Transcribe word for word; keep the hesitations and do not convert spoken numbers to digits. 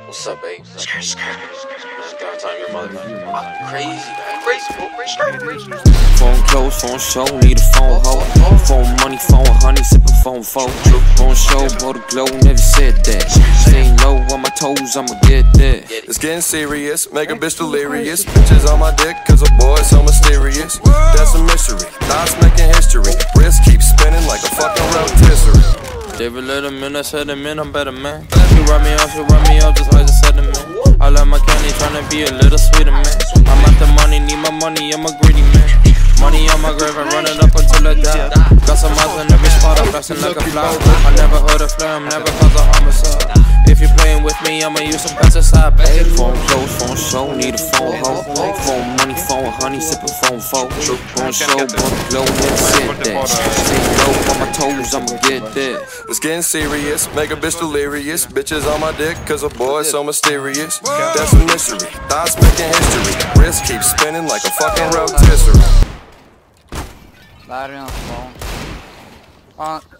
What's up, babe? Skirt, skirt. Time your mother. I'm crazy, man. Crazy, bro. Crazy, crazy. Phone close, phone show, need a phone hoe. Phone money, phone honey, sippin' phone folk. Phone show, blow the glow, never said that. Stay low on my toes, I'ma get that. It's getting serious, make a bitch delirious. Bitches on my dick, cause a boy so mysterious. That's a mystery, thoughts making history. Wrist keeps spinning like a fucking rotisserie. David Letterman, I said him in, I'm better, man. She run me off, she run me off just like the sediment. I love my candy, tryna be a little sweeter, man. I'm after money, need my money, I'm a greedy man. Money on my grave, I run it up until I die. Got some eyes in every spot, I'm flashing like a fly. I never heard a flare, I'm never cause a homicide. If you're playing with me, I'ma use some pesticide, babe. Phone close, phone show, need a phone hoe. Phone money, phone honey, sippin' phone folk. Phone show, phone glow, never said that. Stay low on my toes, I'ma get that. It's getting serious, make a bitch delirious. Bitches on my dick, cause a boy so mysterious. That's a mystery, thoughts making history. Wrist keeps spinning like a fucking rotisserie. Battery on the phone. On.